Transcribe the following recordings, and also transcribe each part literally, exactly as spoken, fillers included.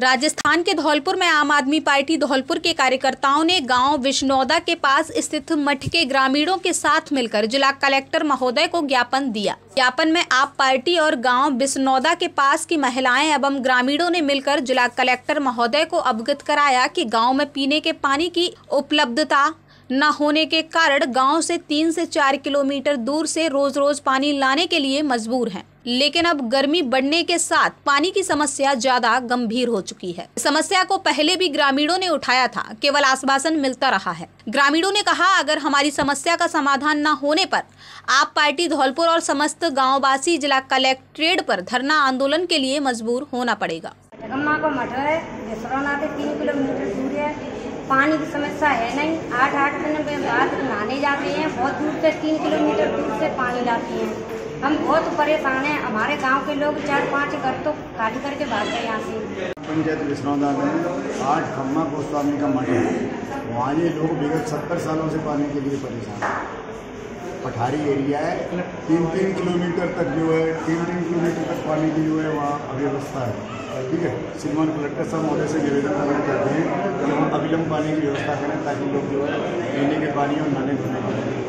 राजस्थान के धौलपुर में आम आदमी पार्टी धौलपुर के कार्यकर्ताओं ने गांव विष्णोदा के पास स्थित मठ के ग्रामीणों के साथ मिलकर जिला कलेक्टर महोदय को ज्ञापन दिया। ज्ञापन में आप पार्टी और गांव विष्णोदा के पास की महिलाएं एवं ग्रामीणों ने मिलकर जिला कलेक्टर महोदय को अवगत कराया कि गाँव में पीने के पानी की उपलब्धता न होने के कारण गांव से तीन से चार किलोमीटर दूर से रोज रोज पानी लाने के लिए मजबूर हैं। लेकिन अब गर्मी बढ़ने के साथ पानी की समस्या ज्यादा गंभीर हो चुकी है। समस्या को पहले भी ग्रामीणों ने उठाया था, केवल आश्वासन मिलता रहा है। ग्रामीणों ने कहा, अगर हमारी समस्या का समाधान न होने पर आप पार्टी धौलपुर और समस्त गाँववासी जिला कलेक्ट्रेट पर धरना आंदोलन के लिए मजबूर होना पड़ेगा। जगम्मा को मठ है, विष्णोदा से तीन किलोमीटर दूर है। पानी की समस्या है नहीं। आठ आठ दिन में बाद नहाने जाते हैं, बहुत दूर से तीन किलोमीटर दूर से पानी लाती हैं। हम बहुत परेशान हैं। हमारे गांव के लोग चार पांच घर तो खाली करके भाग गए यहाँ से। पंचायत विष्णोदा में आठ खम्मा गोस्वामी का मठ है। वहाँ ये लोग विगत सत्तर सालों से पानी के लिए परेशान हैं। पठारी एरिया है, तीन तीन किलोमीटर तक जो है तीन तीन किलोमीटर तक पानी की जो है वहाँ अव्यवस्था है। ठीक है, श्रीमान कलेक्टर साहब महोदय से निवेदन करना चाहते हैं कि वहाँ अविलंब पानी की व्यवस्था करें ताकि लोग जो है पीने के पानी और नहाने धोने के लिए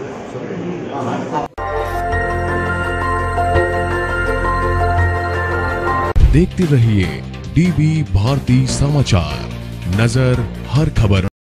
देखते रहिए डीबी भारती समाचार, नजर हर खबर।